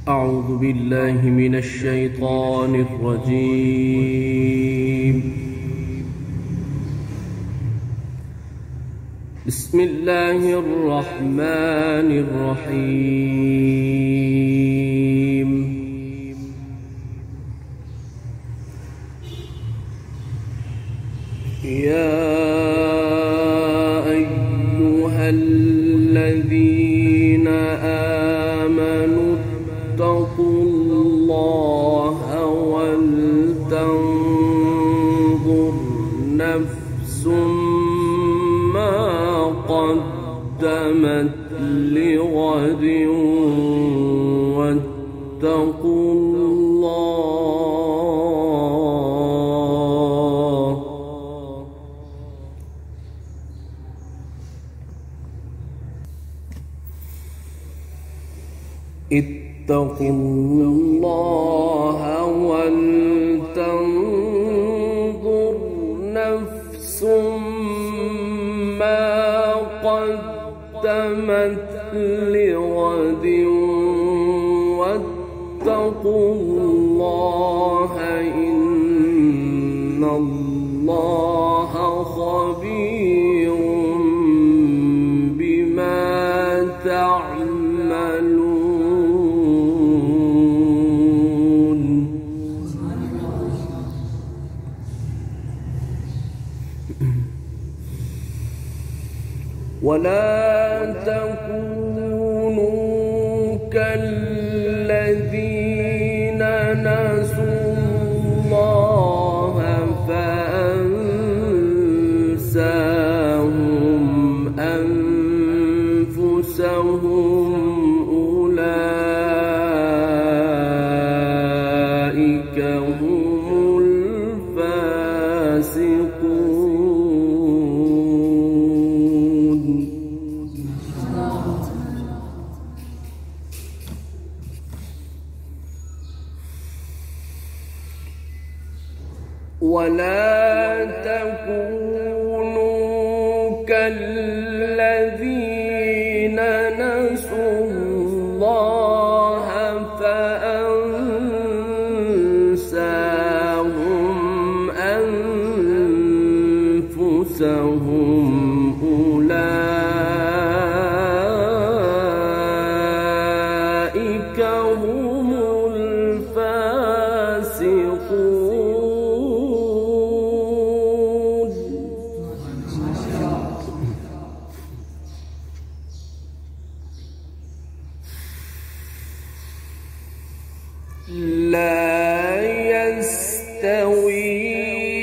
أعوذ بالله من الشيطان الرجيم. بسم الله الرحمن الرحيم. يا أيها الذين آمنوا اتقوا الله ولتنظر نفس ما قدمت لغد واتقوا الله اتقوا الله ولتنظر نفس ما قدمت لغد واتقوا الله إن الله خبير بما تعملون. ولا تكونوا كالذين نسوا الله فأنساهم أنفسهم أولئك هم الفاسقون. ولا تكونوا كالذين نسوا الله فأنساهم أنفسهم أولئك هم الفاسقون. لا يستوي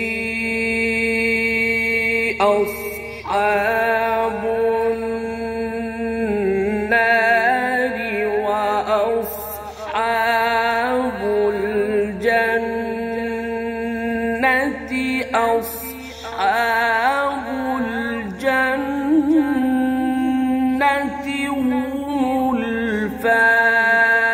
أصحاب النار وأصحاب الجنة أصحاب الجنة هم الفائزون.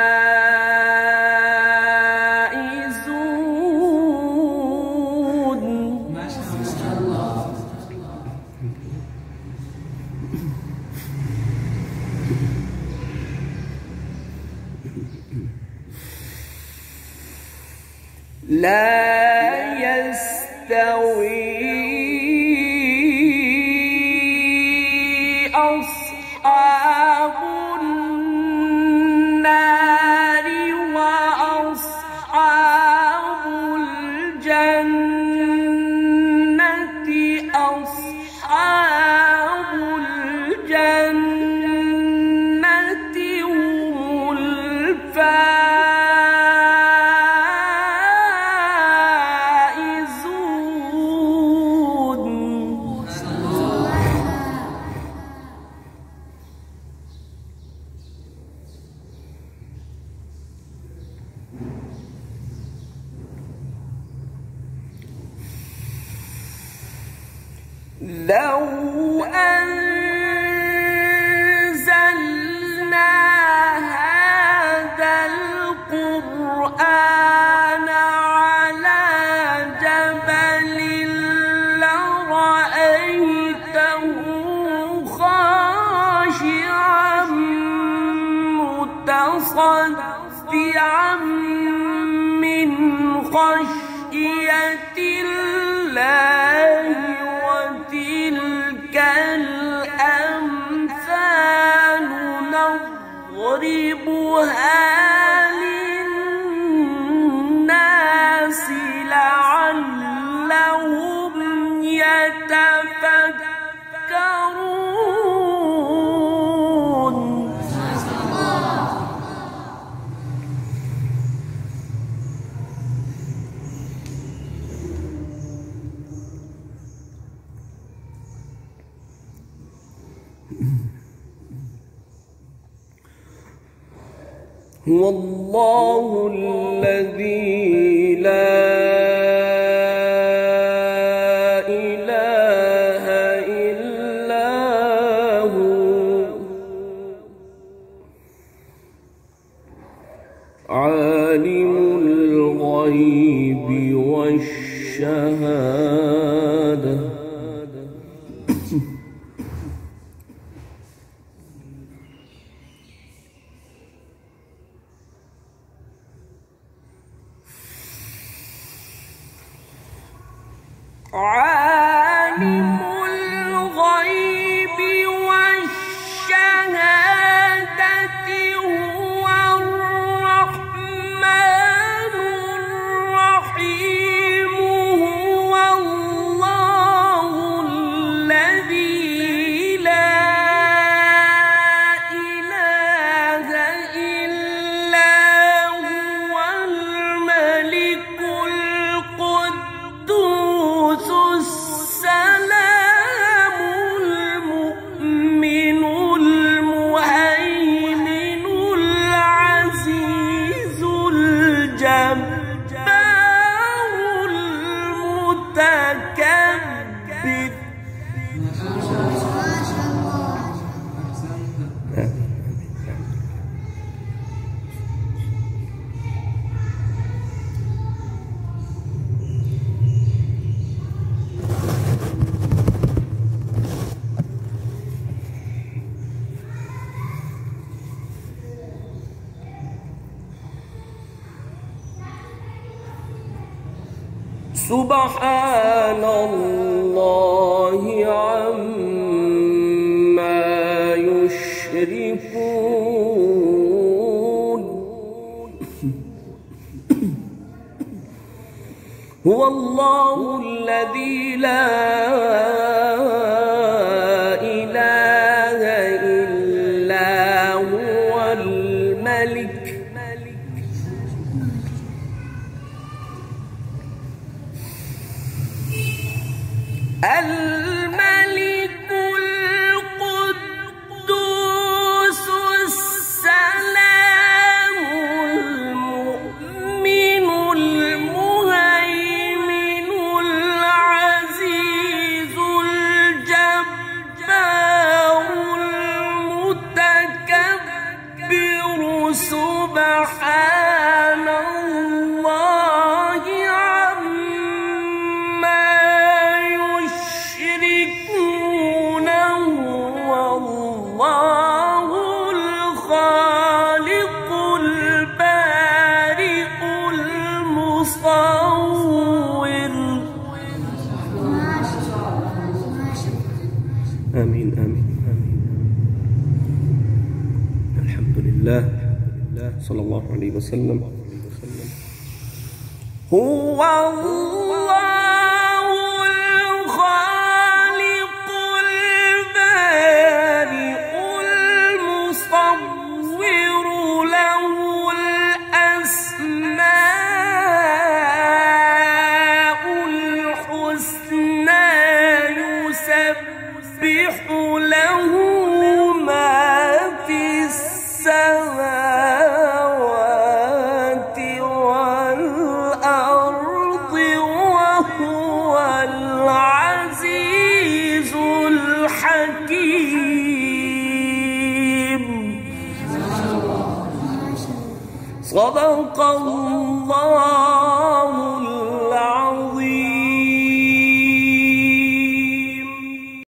لا يستوي أصحاب النار وأصحاب الجنة أصحاب الجنة هم الفائزون. لو أنزلنا هذا القرآن على جبل لرأيته خاشعا متصدعا قطعا من خشية الله وتلك الأمثال نضربها للناس لعلهم يتفكرون. هو الله الذي لا إله إلا هو عالم الغيب والشهادة عالم الغيب والشهادة هو الرحمن الرحيم. هو الله الذي لا إله إلا هو الملك القدوس السلام المؤمن المهيمن العزيز الجبار المتكبر. سبحان الله عما يشركون. هو الله الذي لا إله إلا هو الملك الملك القدوس السلام المؤمن المهيمن العزيز الجبار المتكبر. سبحان الله عما يشركون. هو الله الخالق البارئ المصور. آمين آمين آمين. الحمد لله صلى الله عليه وسلم. هو الله الخالق البارئ المصور له الأسماء الحسنى يسبح له ما في السماوات والأرض وهو العزيز الحكيم. صدق الله